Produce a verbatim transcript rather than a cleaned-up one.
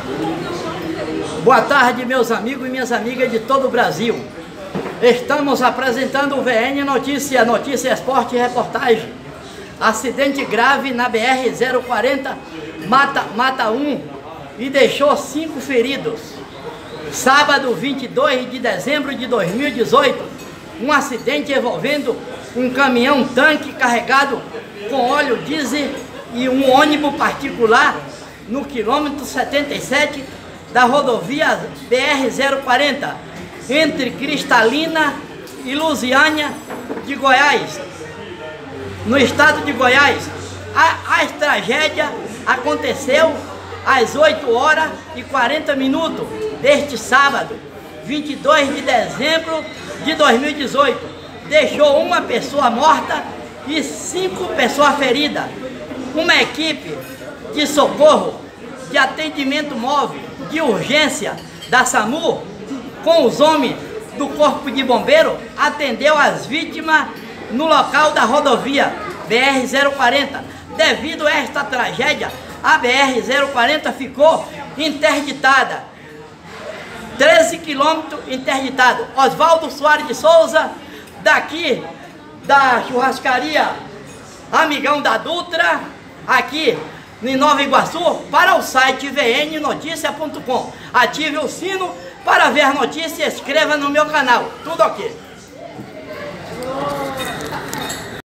Boa tarde, meus amigos e minhas amigas de todo o Brasil. Estamos apresentando o V N Notícia, Notícia Esporte e Reportagem. Acidente grave na B R zero quarenta, mata, mata um e deixou cinco feridos. Sábado, vinte e dois de dezembro de dois mil e dezoito, um acidente envolvendo um caminhão-tanque carregado com óleo diesel e um ônibus particular no quilômetro setenta e sete da rodovia B R zero quarenta, entre Cristalina e Lusiânia de Goiás, no estado de Goiás. A, a tragédia aconteceu às oito horas e quarenta minutos deste sábado, vinte e dois de dezembro de dois mil e dezoito. Deixou uma pessoa morta e cinco pessoas feridas. Uma equipe de socorro, de atendimento móvel, de urgência da SAMU, com os homens do Corpo de Bombeiro, atendeu as vítimas no local da rodovia B R zero quarenta. Devido a esta tragédia, a B R zero quarenta ficou interditada. treze quilômetros interditado. Oswaldo Soares de Souza, daqui da churrascaria Amigão da Dutra, aqui em Nova Iguaçu, para o site v n noticia ponto com. Ative o sino para ver notícias, inscreva no meu canal. Tudo ok.